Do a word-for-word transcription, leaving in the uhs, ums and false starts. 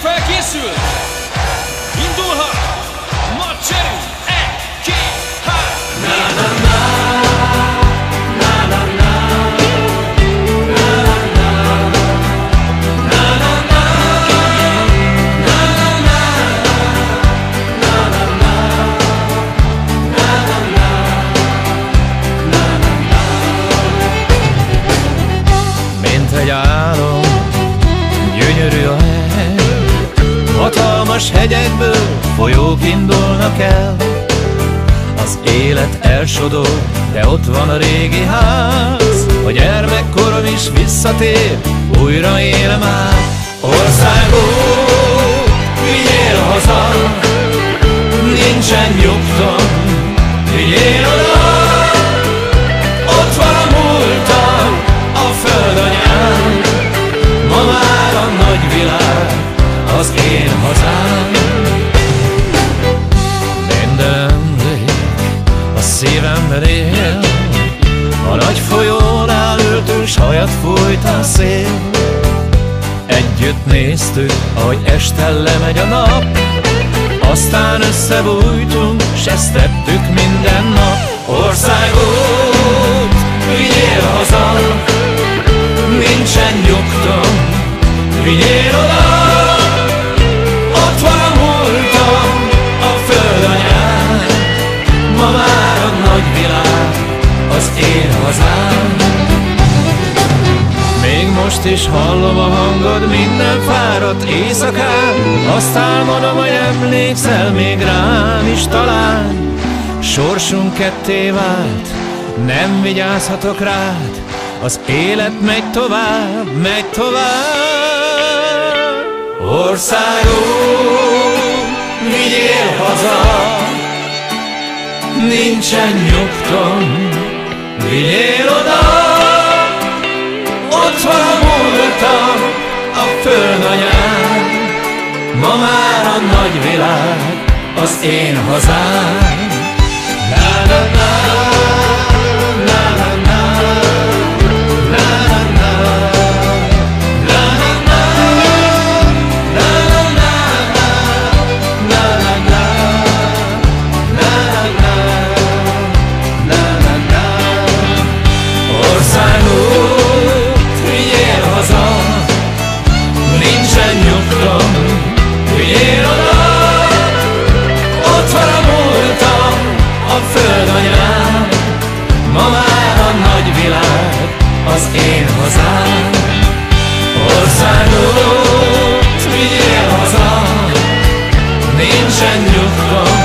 felkészült! Indulhat! Marcserünk! Egy, két, hár! Na na na na na na mint egy álom, gyönyörű a hely, hatalmas hegyekből folyók indulnak el. Az élet elsodor, de ott van a régi ház, a gyermekkorom is visszatér, újra élem át. Országút, vigyél haza, nincsen nyugtom, vigyél oda. Ott van a múltam, a földanyám, ma már a nagy világ, az én hazám. Minden emlék a szívemben él, a nagy folyónál ültünk, s hajat fújt a szél. Együtt néztük, ahogy este lemegy a nap, aztán összebújtunk, s ezt tettük minden nap. Országút, vigyél haza, nincsen nyugtom, vigyél oda. Ott van a múltam, a földanyám, ma már a nagy világ, az én hazám. Még most is hallom a hangod minden fáradt éjszakán, azt álmodom, hogy emlékszel még rám is talán. Sorsunk ketté vált, nem vigyázhatok rád, az élet megy tovább, megy tovább. Országút, vigyél haza, nincsen nyugtom, vigyél oda. Ott van a múltam, a földanyám, ma már a nagy világ, az én hazám. Na na na. Nincsen nyugtom, vigyél oda. Ott van a múltam, a földanyám, ma már a nagy világ, az én hazám. Országút, vigyél haza, nincsen nyugtom,